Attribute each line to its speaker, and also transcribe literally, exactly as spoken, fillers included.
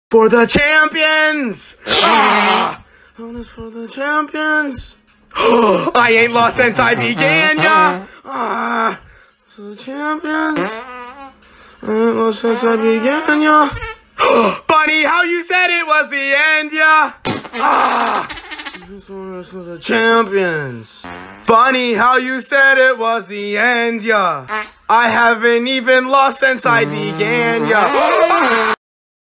Speaker 1: For the champions! Ah! Bonus for the champions! I ain't lost since I began, ya! Ah! For the champions! I ain't lost since I began, ya! Funny how you said it was the end, ya! Ah! This one is for the champions! Funny how you said it was the end, ya! I haven't even lost since I began, ya!